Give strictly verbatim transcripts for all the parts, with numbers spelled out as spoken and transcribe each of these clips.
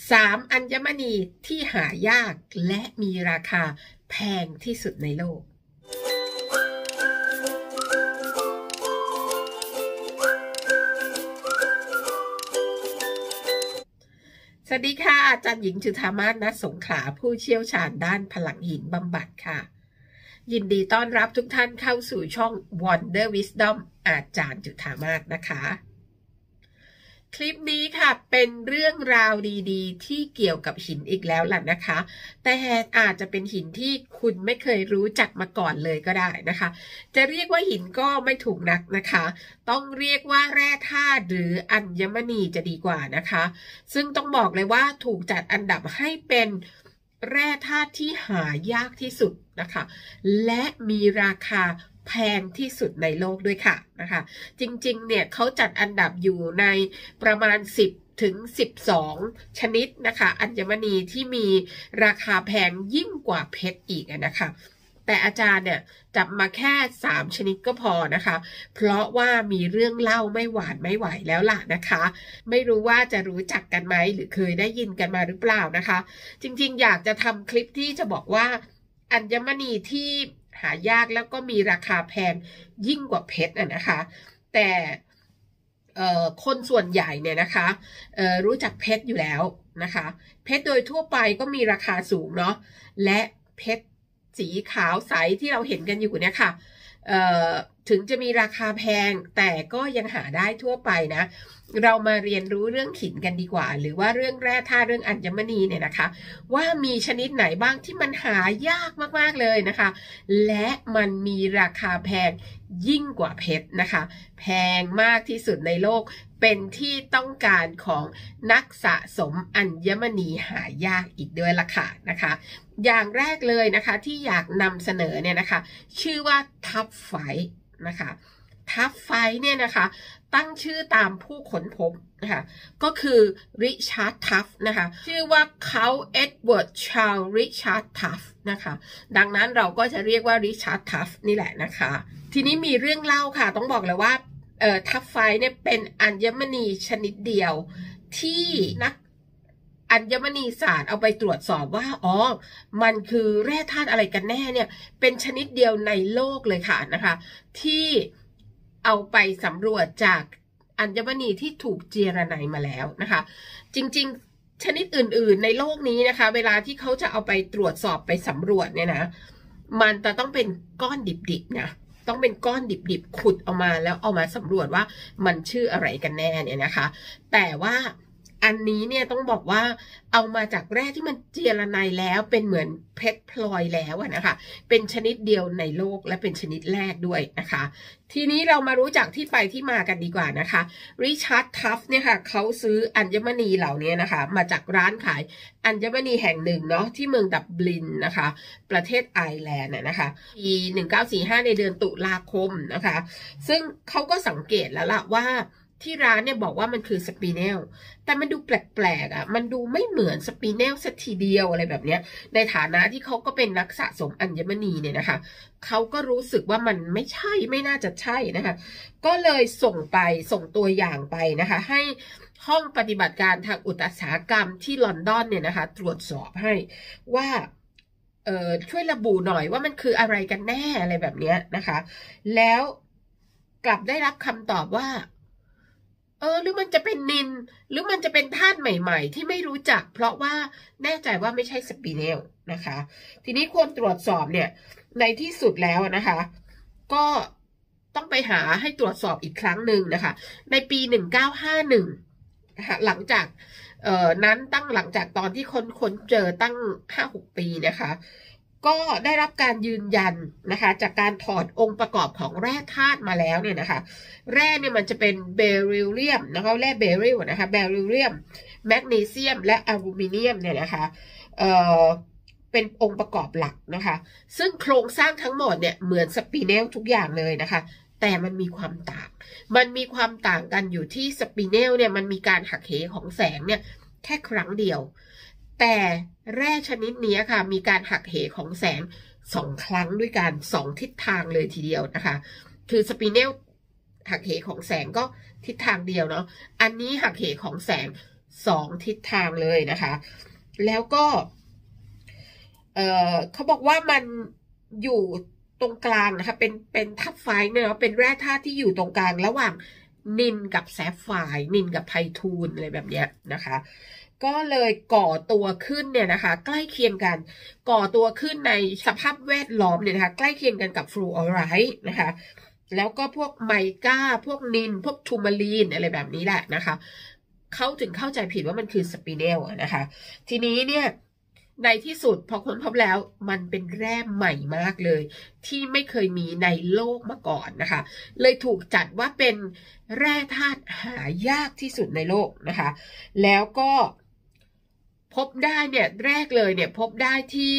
สามอัญมณีที่หายากและมีราคาแพงที่สุดในโลกสวัสดีค่ะอาจารย์หญิงจุฑามาศ ณ สงขลาผู้เชี่ยวชาญด้านพลังหินบำบัดค่ะยินดีต้อนรับทุกท่านเข้าสู่ช่อง Wonder Wisdom อาจารย์จุฑามาศนะคะคลิปนี้ค่ะเป็นเรื่องราวดีๆที่เกี่ยวกับหินอีกแล้วล่ะนะคะแต่อาจจะเป็นหินที่คุณไม่เคยรู้จักมาก่อนเลยก็ได้นะคะจะเรียกว่าหินก็ไม่ถูกนักนะคะต้องเรียกว่าแร่ธาตุหรืออัญมณีจะดีกว่านะคะซึ่งต้องบอกเลยว่าถูกจัดอันดับให้เป็นแร่ธาตุที่หายากที่สุดนะคะและมีราคาแพงที่สุดในโลกด้วยค่ะนะคะจริงๆเนี่ยเขาจัดอันดับอยู่ในประมาณสิบถึงสิบสองชนิดนะคะอัญมณีที่มีราคาแพงยิ่งกว่าเพชรอีกนะคะแต่อาจารย์เนี่ยจับมาแค่สามชนิดก็พอนะคะเพราะว่ามีเรื่องเล่าไม่หวานไม่ไหวแล้วล่ะนะคะไม่รู้ว่าจะรู้จักกันไหมหรือเคยได้ยินกันมาหรือเปล่านะคะจริงๆอยากจะทำคลิปที่จะบอกว่าอัญมณีที่หายากแล้วก็มีราคาแพงยิ่งกว่าเพชรอ่ะนะคะแต่คนส่วนใหญ่เนี่ยนะคะรู้จักเพชรอยู่แล้วนะคะเพชรโดยทั่วไปก็มีราคาสูงเนาะและเพชรสีขาวใสที่เราเห็นกันอยู่เนี่ยค่ะถึงจะมีราคาแพงแต่ก็ยังหาได้ทั่วไปนะเรามาเรียนรู้เรื่องหินกันดีกว่าหรือว่าเรื่องแร่ธาตุเรื่องอัญมณีเนี่ยนะคะว่ามีชนิดไหนบ้างที่มันหายากมากๆเลยนะคะและมันมีราคาแพงยิ่งกว่าเพชรนะคะแพงมากที่สุดในโลกเป็นที่ต้องการของนักสะสมอัญมณีหายากอีกด้วยล่ะค่ะนะคะอย่างแรกเลยนะคะที่อยากนำเสนอเนี่ยนะคะชื่อว่าทัฟไฟนะคะทัฟไฟเนี่ยนะคะตั้งชื่อตามผู้ค้นพบนะคะก็คือริชาร์ดทัฟนะคะชื่อว่าเขาเอ็ดเวิร์ดชาร์ลริชาร์ดทัฟนะคะดังนั้นเราก็จะเรียกว่าริชาร์ดทัฟนี่แหละนะคะทีนี้มีเรื่องเล่าค่ะต้องบอกเลยว่าเอ่อทัฟไฟเนี่ยเป็นอัญมณีชนิดเดียวที่นักอัญมณีศาสตร์เอาไปตรวจสอบว่าอ๋อมันคือแร่ธาตุอะไรกันแน่เนี่ยเป็นชนิดเดียวในโลกเลยค่ะนะคะที่เอาไปสำรวจจากอัญมณีที่ถูกเจรไนมาแล้วนะคะจริงๆชนิดอื่นๆในโลกนี้นะคะเวลาที่เขาจะเอาไปตรวจสอบไปสำรวจเนี่ยนะมันจะต้องเป็นก้อนดิบๆนะต้องเป็นก้อนดิบๆขุดออกมาแล้วเอามาสำรวจว่ามันชื่ออะไรกันแน่เนี่ยนะคะแต่ว่าอันนี้เนี่ยต้องบอกว่าเอามาจากแร่ที่มันเจรไนแล้วเป็นเหมือนเพชรพลอยแล้วนะคะเป็นชนิดเดียวในโลกและเป็นชนิดแรกด้วยนะคะทีนี้เรามารู้จักที่ไปที่มากันดีกว่านะคะริชาร์ดทัฟเนี่ยค่ะเขาซื้ออัญมณีเหล่านี้นะคะมาจากร้านขายอัญมณีแห่งหนึ่งเนาะที่เมืองดับลินนะคะประเทศไอร์แลนด์นะคะปีหนึ่งเก้าสี่ห้าในเดือนตุลาคมนะคะซึ่งเขาก็สังเกตแล้วล่ะว่าที่ร้านเนี่ยบอกว่ามันคือสปีเนลแต่มันดูแปลกๆอ่ะมันดูไม่เหมือนสปีเนลสักทีเดียวอะไรแบบเนี้ยในฐานะที่เขาก็เป็นนักสะสมอัญมณีเนี่ยนะคะเขาก็รู้สึกว่ามันไม่ใช่ไม่น่าจะใช่นะคะก็เลยส่งไปส่งตัวอย่างไปนะคะให้ห้องปฏิบัติการทางอุตสาหกรรมที่ลอนดอนเนี่ยนะคะตรวจสอบให้ว่าเอ่อช่วยระบุหน่อยว่ามันคืออะไรกันแน่อะไรแบบเนี้ยนะคะแล้วกลับได้รับคำตอบว่าเออหรือมันจะเป็นนินหรือมันจะเป็นธาตุใหม่ๆที่ไม่รู้จักเพราะว่าแน่ใจว่าไม่ใช่สปีเนลนะคะทีนี้ควรตรวจสอบเนี่ยในที่สุดแล้วนะคะก็ต้องไปหาให้ตรวจสอบอีกครั้งหนึ่งนะคะในปีหนึ่งเก้าห้าหนึ่งนะคะหลังจากเอ่อนั้นตั้งหลังจากตอนที่คนค้นเจอตั้ง ห้าหก ปีนะคะก็ได้รับการยืนยันนะคะจากการถอดองค์ประกอบของแร่ธาตุมาแล้วเนี่ยนะคะแร่เนี่ยมันจะเป็นเบริลเลียมนะคะแร่เบริลนะคะเบริลเลียมแมกนีเซียมและอลูมิเนียมเนี่ยนะคะเอ่อเป็นองค์ประกอบหลักนะคะซึ่งโครงสร้างทั้งหมดเนี่ยเหมือนสปีเนลทุกอย่างเลยนะคะแต่มันมีความต่างมันมีความต่างกันอยู่ที่สปีเนลเนี่ยมันมีการหักเหของแสงเนี่ยแค่ครั้งเดียวแต่แร่ชนิดนี้ค่ะมีการหักเหของแสงสองครั้งด้วยกันสองทิศทางเลยทีเดียวนะคะคือสปีเนลหักเหของแสงก็ทิศทางเดียวเนาะอันนี้หักเหของแสงสองทิศทางเลยนะคะแล้วก็เอ่อเขาบอกว่ามันอยู่ตรงกลางนะคะเป็นเป็นทับไฟเนี่ยเนาะเป็นแร่ธาตุที่อยู่ตรงกลางระหว่างนิลกับแซฟไฟร์นิลกับไพทูลอะไรแบบเนี้ยนะคะก็เลยก่อตัวขึ้นเนี่ยนะคะใกล้เคียงกันก่อตัวขึ้นในสภาพแวดล้อมเนี่ยนะคะใกล้เคียงกันกับฟลูออไรด์นะคะแล้วก็พวกไมก้าพวกนิลพวกทูมารีนอะไรแบบนี้แหละนะคะเขาถึงเข้าใจผิดว่ามันคือสปิเนลนะคะทีนี้เนี่ยในที่สุดพอค้นพบแล้วมันเป็นแร่ใหม่มากเลยที่ไม่เคยมีในโลกมาก่อนนะคะเลยถูกจัดว่าเป็นแร่ธาตุหายากที่สุดในโลกนะคะแล้วก็พบได้เนี่ยแรกเลยเนี่ยพบได้ที่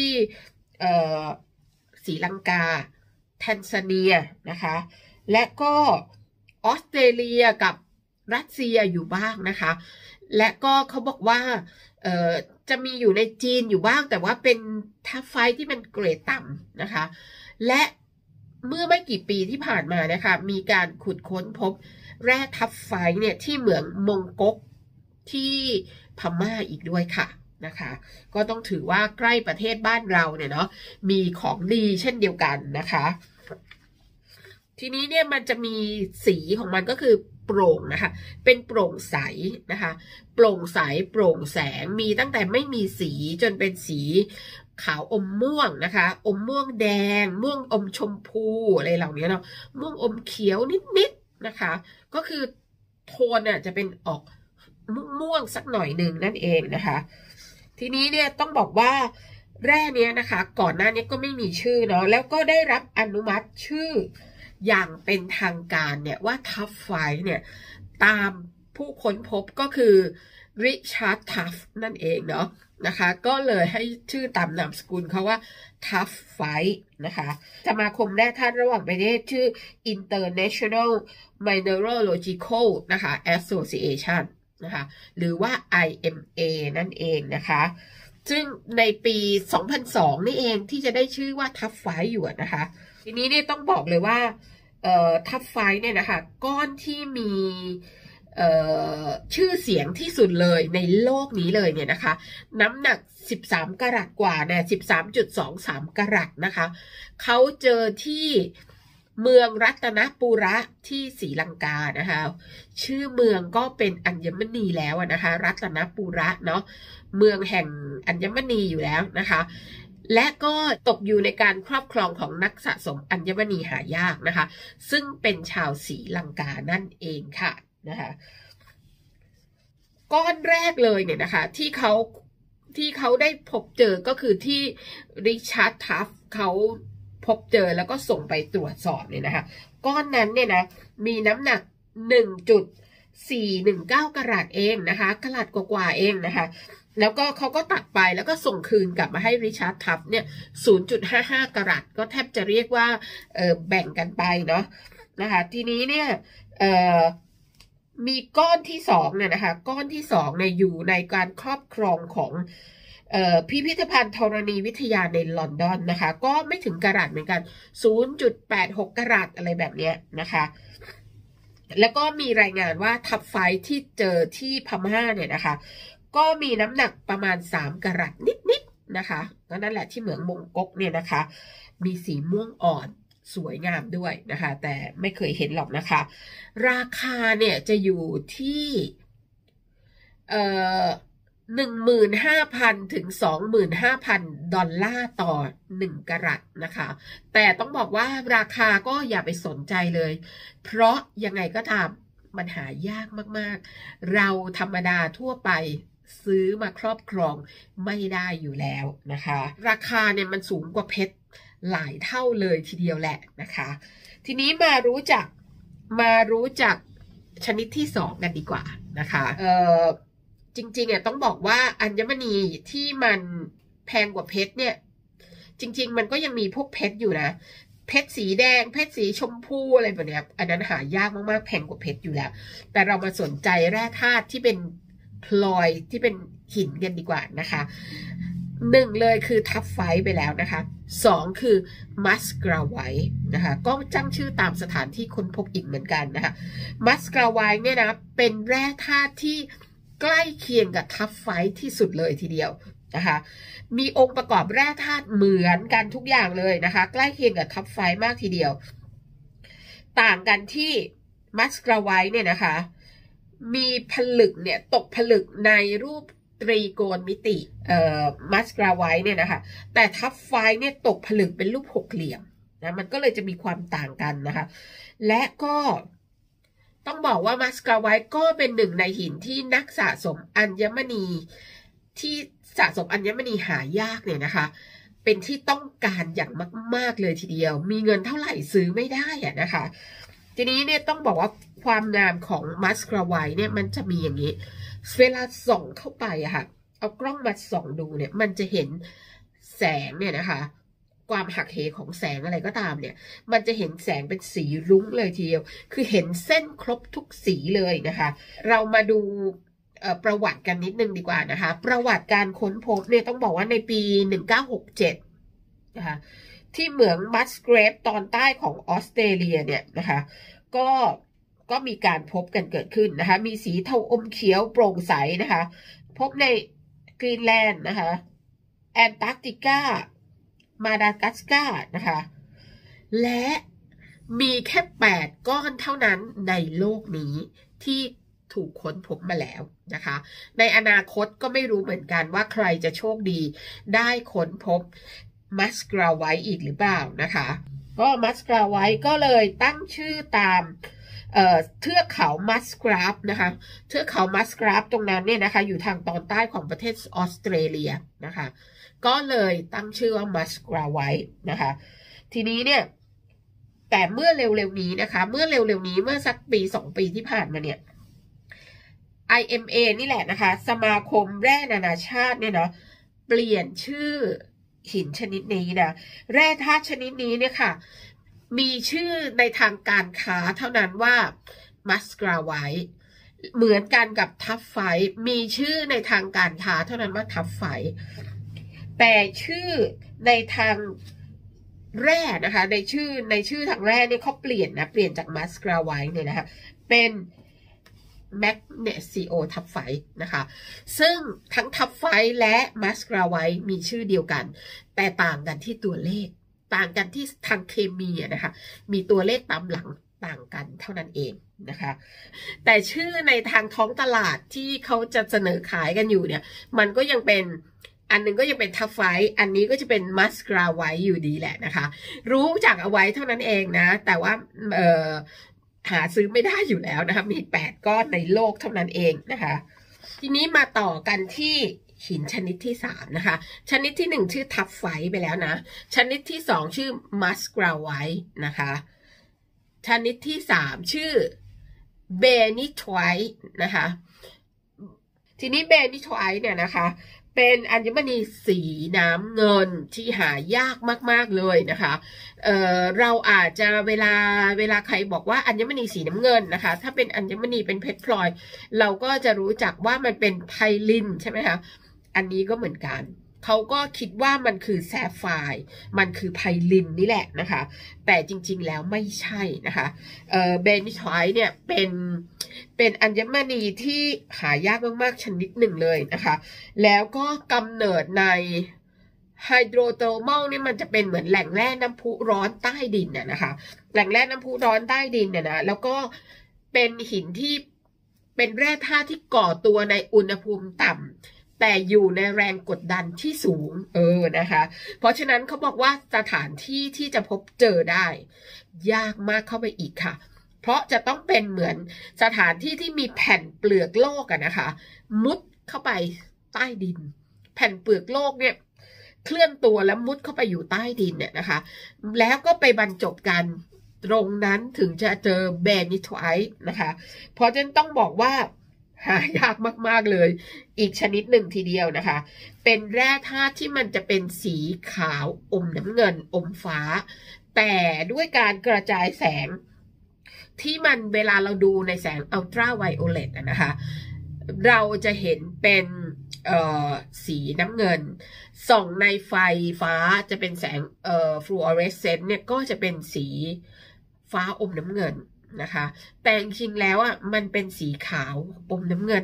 ศรีลังกาแทนซาเนียนะคะและก็ออสเตรเลียกับรัสเซียอยู่บ้างนะคะและก็เขาบอกว่าเอ่อจะมีอยู่ในจีนอยู่บ้างแต่ว่าเป็นทัฟไฟที่เป็นเกรดต่ำนะคะและเมื่อไม่กี่ปีที่ผ่านมานะคะมีการขุดค้นพบแร่ทัฟไฟเนี่ยที่เหมืองมงก๊กที่พม่าอีกด้วยค่ะนะคะก็ต้องถือว่าใกล้ประเทศบ้านเราเนี่ยเนาะมีของดีเช่นเดียวกันนะคะทีนี้เนี่ยมันจะมีสีของมันก็คือโปร่งนะคะเป็นโปร่งใสนะคะโปร่งใสโปร่งแสงมีตั้งแต่ไม่มีสีจนเป็นสีขาวอมม่วงนะคะอมม่วงแดงม่วงอมชมพูอะไรเหล่านี้เนาะม่วงอมเขียวนิดๆนะคะก็คือโทนน่ะจะเป็นออกม่วงสักหน่อยหนึ่งนั่นเองนะคะทีนี้เนี่ยต้องบอกว่าแร่เนี้ยนะคะก่อนหน้านี้ก็ไม่มีชื่อเนาะแล้วก็ได้รับอนุมัติชื่ออย่างเป็นทางการเนี่ยว่าทัฟไฟเนี่ยตามผู้ค้นพบก็คือริชาร์ดทัฟนั่นเองเนาะนะคะก็เลยให้ชื่อตามนามสกุลเขาว่าทัฟไฟนะคะสมาคมแร่ธาตุระหว่างประเทศชื่อ International Mineralogical นะคะ Association นะคะหรือว่า ไอ เอ็ม เอ นั่นเองนะคะซึ่งในปีสองพันสองนี่เองที่จะได้ชื่อว่าทัฟไฟอยู่นะคะทีนี้เนี่ยต้องบอกเลยว่าเอ่อทัฟไฟเนี่ยนะคะก้อนที่มีเอ่อชื่อเสียงที่สุดเลยในโลกนี้เลยเนี่ยนะคะน้ำหนักสิบสามกะรัตกว่าเนี่ย สิบสามจุดสองสาม กะรัตนะคะเขาเจอที่เมืองรัตนปุระที่ศรีลังกานะคะชื่อเมืองก็เป็นอัญมณีแล้วนะคะรัตนปุระเนาะเมืองแห่งอัญมณีอยู่แล้วนะคะและก็ตกอยู่ในการครอบครองของนักสะสมอัญมณีหายากนะคะซึ่งเป็นชาวศรีลังกานั่นเองค่ะนะคะก้อนแรกเลยเนี่ยนะคะที่เขาที่เขาได้พบเจอก็คือที่ริชาร์ดทัฟเขาพบเจอแล้วก็ส่งไปตรวจสอบเนี่ยนะคะก้อนนั้นเนี่ยนะมีน้ำหนัก หนึ่งจุดสี่หนึ่งเก้า กะรัตเองนะคะกะรัตกว่าๆเองนะคะแล้วก็เขาก็ตัดไปแล้วก็ส่งคืนกลับมาให้ริชาร์ดทัฟเนี่ย ศูนย์จุดห้าห้า กะรัตก็แทบจะเรียกว่าเออแบ่งกันไปเนาะนะคะทีนี้เนี่ยเออมีก้อนที่สองเนี่ยนะคะก้อนที่สองเนี่ยอยู่ในการครอบครองของเอ่อพิพิธภัณฑ์ธรณีวิทยาในลอนดอนนะคะก็ไม่ถึงกะรัตเหมือนกัน ศูนย์จุดแปดหก กะรัตอะไรแบบนี้นะคะแล้วก็มีรายงานว่าทัฟไฟที่เจอที่พม่าเนี่ยนะคะก็มีน้ำหนักประมาณสามกะรัตนิดๆนะคะก็นั่นแหละที่เหมืองมงก๊กเนี่ยนะคะมีสีม่วงอ่อนสวยงามด้วยนะคะแต่ไม่เคยเห็นหรอกนะคะราคาเนี่ยจะอยู่ที่เอ่อหนึ่งหมื่นห้าพันถึงสองหมื่นห้าพันดอลลาร์ต่อหนึ่งกะรัตนะคะแต่ต้องบอกว่าราคาก็อย่าไปสนใจเลยเพราะยังไงก็ตามมันหายากมากๆเราธรรมดาทั่วไปซื้อมาครอบครองไม่ได้อยู่แล้วนะคะราคาเนี่ยมันสูงกว่าเพชรหลายเท่าเลยทีเดียวแหละนะคะทีนี้มารู้จักมารู้จักชนิดที่สองกันดีกว่านะคะเอ่อจริงๆอ่ะต้องบอกว่าอัญมณีที่มันแพงกว่าเพชรเนี่ยจริงๆมันก็ยังมีพวกเพชรอยู่นะเพชรสีแดงเพชรสีชมพูอะไรแบบนี้อันนั้นหายากมากๆแพงกว่าเพชรอยู่แล้วแต่เรามาสนใจแร่ธาตุที่เป็นพลอยที่เป็นหินกันดีกว่านะคะหนึ่งเลยคือทัฟไฟไปแล้วนะคะสองคือมัสกราไวท์นะคะก็ตั้งชื่อตามสถานที่ค้นพบอีกเหมือนกันนะคะมัสกราไวท์เนี่ยนะเป็นแร่ธาตุที่ใกล้เคียงกับทัฟไฟท์ที่สุดเลยทีเดียวนะคะมีองค์ประกอบแร่ธาตุเหมือนกันทุกอย่างเลยนะคะใกล้เคียงกับทัฟไฟท์มากทีเดียวต่างกันที่มัสกราไวท์เนี่ยนะคะมีผลึกเนี่ยตกผลึกในรูปตรีโกณมิติเอ่อมัสกราไวท์เนี่ยนะคะแต่ทัฟไฟท์เนี่ยตกผลึกเป็นรูปหกเหลี่ยมนะมันก็เลยจะมีความต่างกันนะคะและก็ต้องบอกว่ามัสกราไวท์ก็เป็นหนึ่งในหินที่นักสะสมอัญมณีที่สะสมอัญมณีหายากเนี่ยนะคะเป็นที่ต้องการอย่างมากๆเลยทีเดียวมีเงินเท่าไหร่ซื้อไม่ได้อะนะคะทีนี้เนี่ยต้องบอกว่าความงามของมัสกราไวท์เนี่ยมันจะมีอย่างนี้เวลาส่องเข้าไปอะค่ะเอากล้องมาส่องดูเนี่ยมันจะเห็นแสงเนี่ยนะคะความหักเหของแสงอะไรก็ตามเนี่ยมันจะเห็นแสงเป็นสีรุ้งเลยทีเดียวคือเห็นเส้นครบทุกสีเลยนะคะเรามาดูประวัติกันนิดนึงดีกว่านะคะประวัติการค้นพบเนี่ยต้องบอกว่าในปีหนึ่งเก้าหกเจ็ดนะคะที่เหมืองมัสเกรฟตอนใต้ของออสเตรเลียเนี่ยนะคะก็ก็มีการพบกันเกิดขึ้นนะคะมีสีเทาอมเขียวโปร่งใสนะคะพบในกรีนแลนด์นะคะแอนตาร์กติกามาดากัสการ์นะคะและมีแค่แปดก้อนเท่านั้นในโลกนี้ที่ถูกค้นพบมาแล้วนะคะในอนาคตก็ไม่รู้เหมือนกันว่าใครจะโชคดีได้ค้นพบมัสกราไวท์อีกหรือเปล่านะคะก็มัสกราไวท์ก็เลยตั้งชื่อตามเอ่อเทือกเขามัสกราฟนะคะเทือกเขามัสกราฟตรงนั้นเนี่ยนะคะอยู่ทางตอนใต้ของประเทศออสเตรเลียนะคะก็เลยตั้งชื่อว่ามัสกราไวท์นะคะทีนี้เนี่ยแต่เมื่อเร็วๆนี้นะคะเมื่อเร็วๆนี้เมื่อสักปีสองปีที่ผ่านมาเนี่ย ไอ เอ็ม เอ นี่แหละนะคะสมาคมแร่นานาชาติเนี่ยเนาะเปลี่ยนชื่อหินชนิดนี้นะแร่ธาตุชนิดนี้เนี่ยค่ะมีชื่อในทางการค้าเท่านั้นว่ามัสกราไวท์เหมือนกันกับทัฟไฟท์มีชื่อในทางการค้าเท่านั้นว่าทัฟไฟท์แต่ชื่อในทางแร่นะคะในชื่อในชื่อทางแร่เนี่ยเขาเปลี่ยนนะเปลี่ยนจากมัสกราไวท์เนี่ยนะคะเป็นแมกนีเซียทัฟไฟท์นะคะซึ่งทั้งทัฟไฟท์และมัสกราไวท์มีชื่อเดียวกันแต่ต่างกันที่ตัวเลขต่างกันที่ทางเคมีนะคะมีตัวเลขตามหลังต่างกันเท่านั้นเองนะคะแต่ชื่อในทางท้องตลาดที่เขาจะเสนอขายกันอยู่เนี่ยมันก็ยังเป็นอันนึงก็ยังเป็นทัฟไฟท์อันนี้ก็จะเป็นมัสกราไวท์อยู่ดีแหละนะคะรู้จักเอาไว้เท่านั้นเองนะแต่ว่าเอ่อหาซื้อไม่ได้อยู่แล้วนะคะมีแปดก้อนในโลกเท่านั้นเองนะคะทีนี้มาต่อกันที่หินชนิดที่สามนะคะชนิดที่หนึ่งชื่อทัฟไฟท์ไปแล้วนะชนิดที่สองชื่อมัสกราไวท์นะคะชนิดที่สามชื่อเบนิทไวท์นะคะทีนี้เบนิทไวท์เนี่ยนะคะเป็นอัญมณีสีน้ำเงินที่หายากมากๆเลยนะคะเอ่อเราอาจจะเวลาเวลาใครบอกว่าอัญมณีสีน้ำเงินนะคะถ้าเป็นอัญมณีเป็นเพชรพลอยเราก็จะรู้จักว่ามันเป็นไพลินใช่ไหมคะอันนี้ก็เหมือนกันเขาก็คิดว่ามันคือแซฟไฟร์มันคือไพลินนี่แหละนะคะแต่จริงๆแล้วไม่ใช่นะคะเอ่อเบนิทไวท์เนี่ยเป็นเป็นอัญมณีที่หายากมากๆชนิดหนึ่งเลยนะคะแล้วก็กำเนิดในไฮโดรเทอร์มัลนี่มันจะเป็นเหมือนแหล่งแร่น้ำพุร้อนใต้ดินน่ะนะคะแหล่งแร่น้ำพุร้อนใต้ดินเนี่ยนะแล้วก็เป็นหินที่เป็นแร่ธาตุที่ก่อตัวในอุณหภูมิต่ำแต่อยู่ในแรงกดดันที่สูงเออนะคะเพราะฉะนั้นเขาบอกว่าสถานที่ที่จะพบเจอได้ยากมากเข้าไปอีกค่ะเพราะจะต้องเป็นเหมือนสถานที่ที่มีแผ่นเปลือกโลกอะนะคะมุดเข้าไปใต้ดินแผ่นเปลือกโลกเนี่ยเคลื่อนตัวแล้วมุดเข้าไปอยู่ใต้ดินเนี่ยนะคะแล้วก็ไปบรรจบกันตรงนั้นถึงจะเจอเบนิทไวท์นะคะเพราะฉะนั้นต้องบอกว่าหายากมากๆเลยอีกชนิดหนึ่งทีเดียวนะคะเป็นแร่ธาตุที่มันจะเป็นสีขาวอมน้ำเงินอมฟ้าแต่ด้วยการกระจายแสงที่มันเวลาเราดูในแสงอัลตราไวโอเลตนะคะเราจะเห็นเป็นสีน้ำเงินส่องในไฟฟ้าจะเป็นแสงเอ่อฟลูออเรสเซนต์เนี่ยก็จะเป็นสีฟ้าอมน้ำเงินนะคะแต่จริงๆแล้วอ่ะมันเป็นสีขาวอมน้ำเงินนะ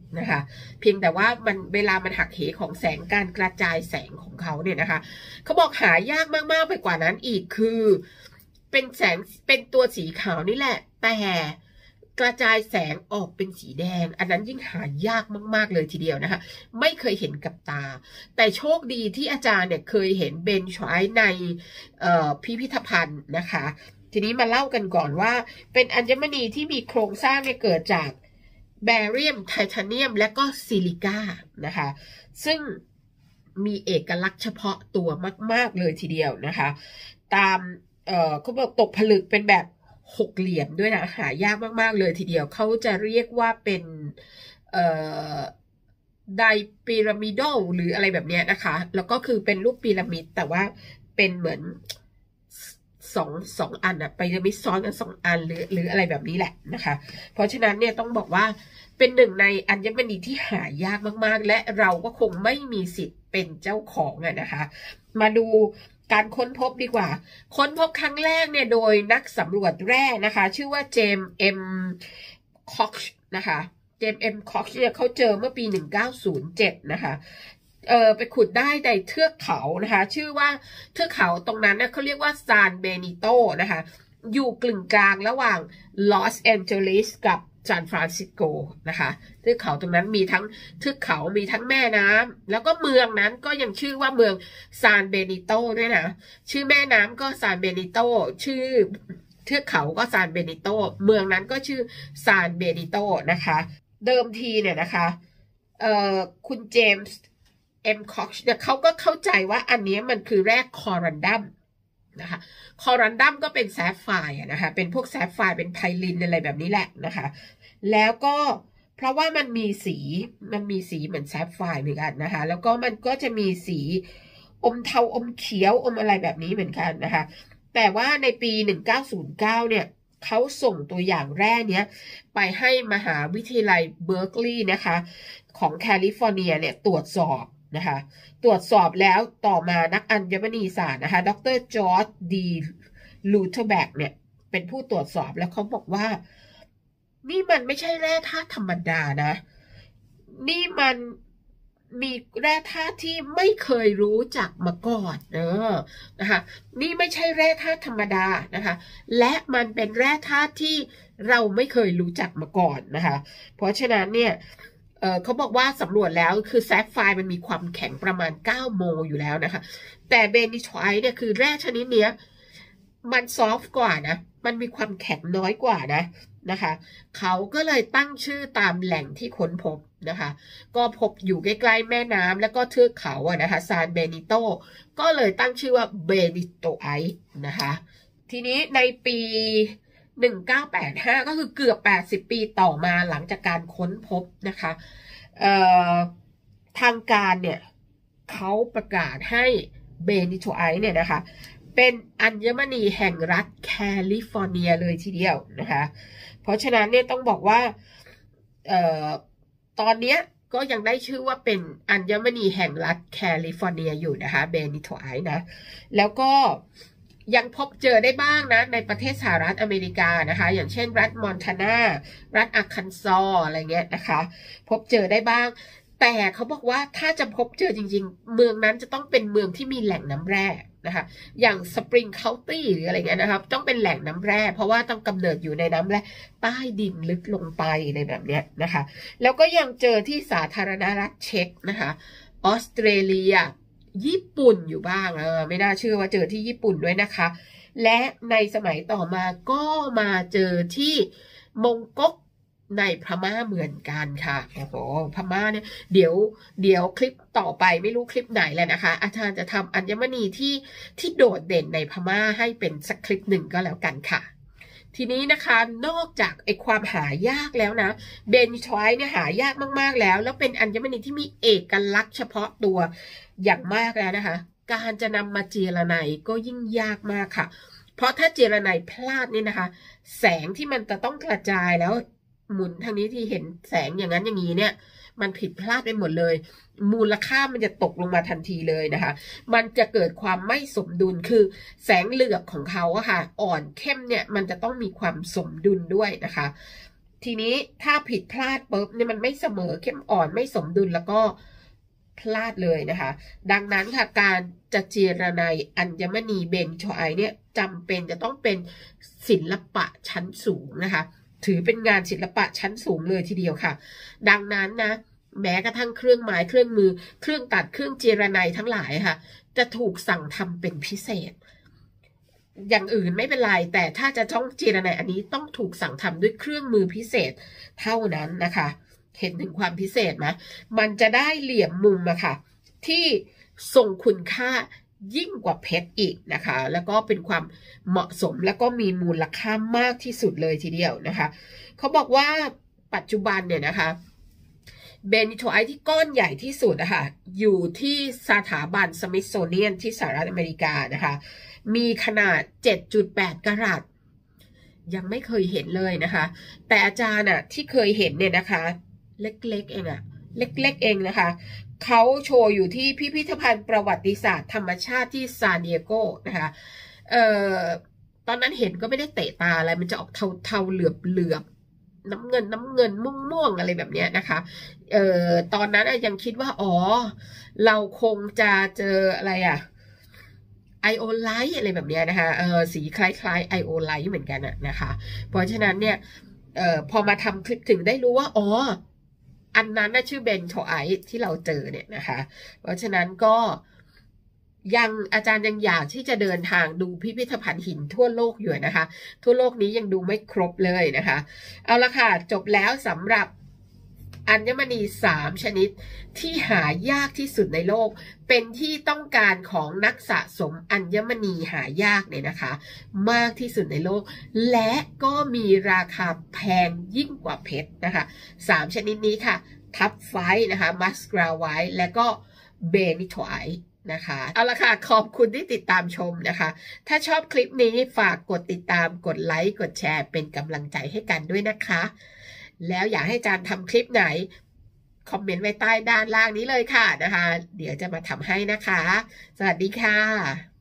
นะคะเพียงแต่ว่ามันเวลามันหักเหของแสงการกระจายแสงของเขาเนี่ยนะคะเขาบอกหายากมากๆไปกว่านั้นอีกคือเป็นแสงเป็นตัวสีขาวนี่แหละแต่กระจายแสงออกเป็นสีแดงอันนั้นยิ่งหายากมากๆเลยทีเดียวนะคะไม่เคยเห็นกับตาแต่โชคดีที่อาจารย์เนี่ยเคยเห็นเบนช์ไวท์ในพิพิธภัณฑ์นะคะทีนี้มาเล่ากันก่อนว่าเป็นอัญมณีที่มีโครงสร้างเนี่ยเกิดจากแบเรียมไทเทเนียมและก็ซิลิก้านะคะซึ่งมีเอกลักษณ์เฉพาะตัวมากๆเลยทีเดียวนะคะตามเอ่อเขาบอกตกผลึกเป็นแบบหกเหลี่ยมด้วยนะหายากมากๆเลยทีเดียวเขาจะเรียกว่าเป็นเอ่อไดพีระมิดอลหรืออะไรแบบนี้นะคะแล้วก็คือเป็นรูปพีระมิดแต่ว่าเป็นเหมือนสองสองอันอะพีระมิดซ้อนกันสองอันหรือหรืออะไรแบบนี้แหละนะคะเพราะฉะนั้นเนี่ยต้องบอกว่าเป็นหนึ่งในอัญมณีที่หายากมากๆและเราก็คงไม่มีสิทธิ์เป็นเจ้าของอะนะคะมาดูการค้นพบดีกว่าค้นพบครั้งแรกเนี่ยโดยนักสำรวจแร่นะคะชื่อว่าเจมส์เอ็มคอกช์นะคะเจมส์เอ็มคอกช์เนี่ยเขาเจอเมื่อปีหนึ่งเก้าศูนย์เจ็ดนะคะเออไปขุดได้ในเทือกเขานะคะชื่อว่าเทือกเขาตรงนั้นเนี่ยเขาเรียกว่าซานเบนิโตนะคะอยู่กึ่งกลางระหว่างลอสแอนเจลิสกับซานฟรานซิสโกนะคะเทือกเขาตรงนั้นมีทั้งเทือกเขามีทั้งแม่น้ำแล้วก็เมืองนั้นก็ยังชื่อว่าเมืองซานเบนิโตด้วยนะชื่อแม่น้ำก็ซานเบนิโตชื่อเทือกเขาก็ซานเบนิโตเมืองนั้นก็ชื่อซานเบนิโตนะคะเดิมทีเนี่ยนะคะเอ่อคุณเจมส์เอ็มคอกช์เนี่ยเขาก็เข้าใจว่าอันนี้มันคือแร่คอรันดัมนะคะคอรันดัมก็เป็นแซฟไฟร์นะคะเป็นพวกแซฟไฟร์เป็นไพลินอะไรแบบนี้แหละนะคะแล้วก็เพราะว่ามันมีสีมันมีสีเหมือนแซฟไฟร์เหมือนกันนะคะแล้วก็มันก็จะมีสีอมเทาอมเขียวอมอะไรแบบนี้เหมือนกันนะคะแต่ว่าในปีหนึ่งเก้าศูนย์เก้าเนี่ยเขาส่งตัวอย่างแร่เนี้ยไปให้มหาวิทยาลัยเบิร์กลีย์นะคะของแคลิฟอร์เนียเนี่ยตรวจสอบนะคะตรวจสอบแล้วต่อมานักอัญมณีศาสตร์นะคะดรจอร์จดีลูเทอร์แบกเนี่ยเป็นผู้ตรวจสอบแล้วเขาบอกว่านี่มันไม่ใช่แร่ธาตุธรรมดานะนี่มันมีแร่ธาตุที่ไม่เคยรู้จักมาก่อนเออนะคะนี่ไม่ใช่แร่ธาตุธรรมดานะคะและมันเป็นแร่ธาตุที่เราไม่เคยรู้จักมาก่อนนะคะเพราะฉะนั้นเนี่ยเอ่อเขาบอกว่าสำรวจแล้วคือแซฟไฟร์มันมีความแข็งประมาณเก้าโมลอยู่แล้วนะคะแต่เบนิชไวท์เนี่ยคือแร่ชนิดเนี้ยมันซอฟต์กว่านะมันมีความแข็งน้อยกว่านะนะคะเขาก็เลยตั้งชื่อตามแหล่งที่ค้นพบนะคะก็พบอยู่ใกล้ๆแม่น้ำแล้วก็เทือกเขาอะนะคะซานเบนิโตก็เลยตั้งชื่อว่าเบนิโตไอท์นะคะทีนี้ในปีหนึ่งเก้าแปดห้าก็คือเกือบแปดสิบปีต่อมาหลังจากการค้นพบนะคะเอ่อทางการเนี่ยเขาประกาศให้เบนิโตไอท์เนี่ยนะคะเป็นอัญมณีแห่งรัฐแคลิฟอร์เนียเลยทีเดียวนะคะเพราะฉะนั้นเนี่ยต้องบอกว่าเอ่อตอนนี้ก็ยังได้ชื่อว่าเป็นอัญมณีแห่งรัฐแคลิฟอร์เนียอยู่นะคะเบนิโตไอท์นะแล้วก็ยังพบเจอได้บ้างนะในประเทศสหรัฐอเมริกานะคะอย่างเช่นรัฐมอนทานารัฐอาร์คันซออะไรเงี้ยนะคะพบเจอได้บ้างแต่เขาบอกว่าถ้าจะพบเจอจริงๆเมืองนั้นจะต้องเป็นเมืองที่มีแหล่งน้ำแร่นะคะอย่างสปริงเคานตี้หรืออะไรเงี้ยนะครับต้องเป็นแหล่งน้ำแร่เพราะว่าต้องกำเนิดอยู่ในน้ำแร่ใต้ดินลึกลงไปในแบบเนี้ยนะคะแล้วก็ยังเจอที่สาธารณรัฐเช็กนะคะออสเตรเลียญี่ปุ่นอยู่บ้างเออไม่น่าเชื่อว่าเจอที่ญี่ปุ่นด้วยนะคะและในสมัยต่อมาก็มาเจอที่มงก๊กในพม่าเหมือนกันค่ะโอ้โหพม่าเนี่ยเดี๋ยวเดี๋ยวคลิปต่อไปไม่รู้คลิปไหนแล้วนะคะอาจารย์จะทำอัญมณีที่ที่โดดเด่นในพม่าให้เป็นสักคลิปหนึ่งก็แล้วกันค่ะทีนี้นะคะนอกจากไอความหายากแล้วนะเบนิชไวท์เนี่ยหายากมากๆแล้วแล้วเป็นอัญมณีที่มีเอกลักษณ์เฉพาะตัวอย่างมากแล้วนะคะการจะนำมาเจรไนก็ยิ่งยากมากค่ะเพราะถ้าเจรไนพลาดนี่นะคะแสงที่มันจะต้องกระจายแล้วหมุนทางนี้ที่เห็นแสงอย่างนั้นอย่างนี้เนี่ยมันผิดพลาดไปหมดเลยมูลค่ามันจะตกลงมาทันทีเลยนะคะมันจะเกิดความไม่สมดุลคือแสงเหลือบของเขาอะค่ะอ่อนเข้มเนี่ยมันจะต้องมีความสมดุลด้วยนะคะทีนี้ถ้าผิดพลาดปุ๊บเนี่ยมันไม่เสมอเข้มอ่อนไม่สมดุลแล้วก็พลาดเลยนะคะดังนั้นค่ะการจะเจรไนอัญมณีเบนโชไอเนี่ยจำเป็นจะต้องเป็นศิลปะชั้นสูงนะคะถือเป็นงานศิลปะชั้นสูงเลยทีเดียวค่ะดังนั้นนะแม้กระทั่งเครื่องหมายเครื่องมือเครื่องตัดเครื่องเจรไนทั้งหลายค่ะจะถูกสั่งทำเป็นพิเศษอย่างอื่นไม่เป็นไรแต่ถ้าจะต้องเจรไนอันนี้ต้องถูกสั่งทำด้วยเครื่องมือพิเศษเท่านั้นนะคะเห็นถึงความพิเศษไหมมันจะได้เหลี่ยมมุมอะค่ะที่ทรงคุณค่ายิ่งกว่าเพชรอีกนะคะแล้วก็เป็นความเหมาะสมแล้วก็มีมูลค่ามากที่สุดเลยทีเดียวนะคะเขาบอกว่าปัจจุบันเนี่ยนะคะเบนิโทไอที่ก้อนใหญ่ที่สุดนะคะอยู่ที่สถาบันสมิธโซเนียนที่สหรัฐอเมริกานะคะมีขนาด เจ็ดจุดแปด กะรัตยังไม่เคยเห็นเลยนะคะแต่อาจารย์อะที่เคยเห็นเนี่ยนะคะเล็กๆเองอะเล็กๆเองนะคะเขาโชว์อยู่ที่พิพิธภัณฑ์ประวัติศาสตร์ธรรมชาติที่ซานดิเอโกนะคะเอ่อตอนนั้นเห็นก็ไม่ได้เตะตาอะไรมันจะออกเทาๆเหลือบๆน้ำเงินน้ำเงินม่วงๆอะไรแบบนี้นะคะเอ่อตอนนั้นยังคิดว่าอ๋อเราคงจะเจออะไรอะไอโอไลท์อะไรแบบนี้นะคะเออสีคล้ายๆไอโอไลท์เหมือนกันนะคะเพราะฉะนั้นเนี่ยเอ่อพอมาทำคลิปถึงได้รู้ว่าอ๋ออันนั้นน่ะชื่อเบนโชไอที่เราเจอเนี่ยนะคะเพราะฉะนั้นก็ยังอาจารย์ยังอยากที่จะเดินทางดูพิพิธภัณฑ์หินทั่วโลกอยู่นะคะทั่วโลกนี้ยังดูไม่ครบเลยนะคะเอาละค่ะจบแล้วสำหรับอัญมณีสามชนิดที่หายากที่สุดในโลกเป็นที่ต้องการของนักสะสมอัญมณีหายากเนี่ยนะคะมากที่สุดในโลกและก็มีราคาแพงยิ่งกว่าเพชรนะคะสามชนิดนี้ค่ะทับไฟนะคะมัสกราไวท์และก็เบนิโทไอนะคะเอาละค่ะขอบคุณที่ติดตามชมนะคะถ้าชอบคลิปนี้ฝากกดติดตามกดไลค์กดแชร์เป็นกำลังใจให้กันด้วยนะคะแล้วอยากให้อาจารย์ทำคลิปไหนคอมเมนต์ไว้ใต้ด้านล่างนี้เลยค่ะนะคะเดี๋ยวจะมาทำให้นะคะสวัสดีค่ะ